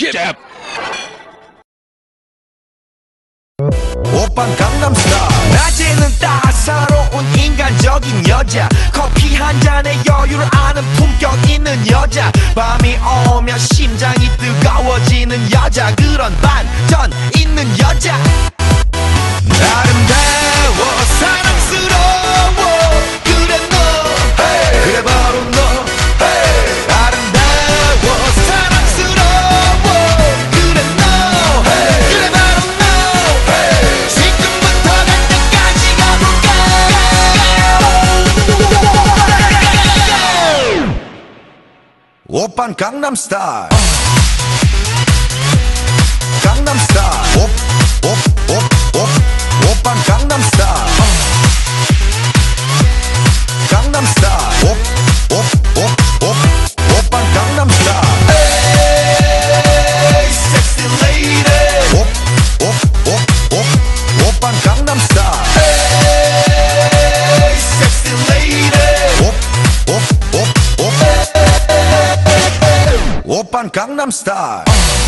step. 오빤 강남스타일. 낮에는 따사로운 인간적인 여자, 커피 한 잔에 여유를 아는 품격 있는 여자, 밤이 오면 심장이 뜨거워지는 여자, 그런 반전 있는 여자. 아름다워 사랑스러워 그래 너, hey. 그래 바로 너, hey. 아름다워 사랑스러워 그래 너, hey. 그래 바로 너, hey. 지금부터 갈 때까지 가볼까. 오빤 강남스타일. 강남스타일. 오빤 강남스타일. 강남스타일. 오빤 강남스타일. Hey, sexy lady. 오빤 강남스타일. Hey, sexy lady. 오빤 강남스타일.